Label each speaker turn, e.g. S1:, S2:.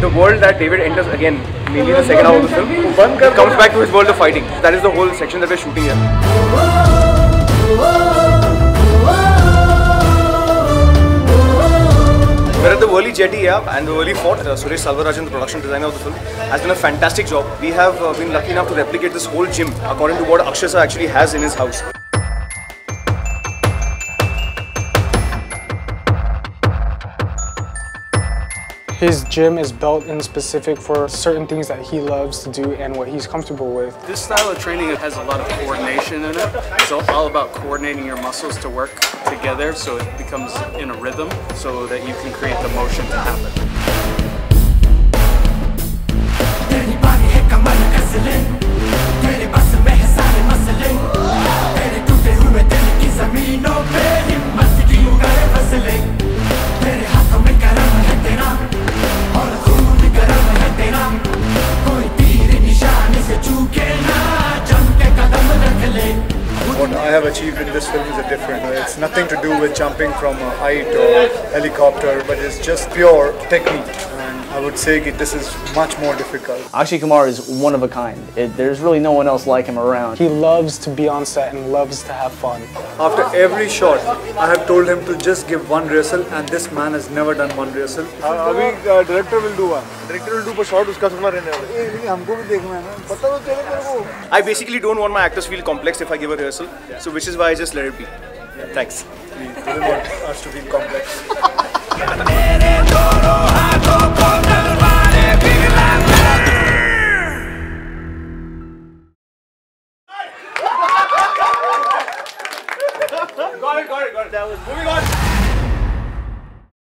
S1: The world that David enters again, mainly in the second half of the film, comes back to his world of fighting. That is the whole section that we're shooting here. We're at the Worli jetty here and the Worli fort. Suresh Salvarajan, the production designer of the film, has done a fantastic job. We have been lucky enough to replicate this whole gym according to what Akshay sir actually has in his house.
S2: His gym is built in specific for certain things that he loves to do and what he's comfortable with.
S3: This style of training has a lot of coordination in it. It's all about coordinating your muscles to work together so it becomes in a rhythm so that you can create the motion to happen.
S4: What I have achieved in this film is a different. It's nothing to do with jumping from a height or helicopter, but it's just pure technique. And I would say that this is much more difficult.
S5: Akshay Kumar is one of a kind. There's really no one else like him around.
S2: He loves to be on set and loves to have fun.
S4: After every shot, I have told him to just give one rehearsal, and this man has never done one rehearsal.
S6: Director will do one. Director will do for shot. Uska thona rehne wala. हमको भी देखना है ना. पता तो चले तेरे को.
S1: I basically don't want my actors feel complex if I give a rehearsal, so which is why I just let it be. Thanks.
S4: We don't want us to feel complex.
S1: Got it. That was moving on.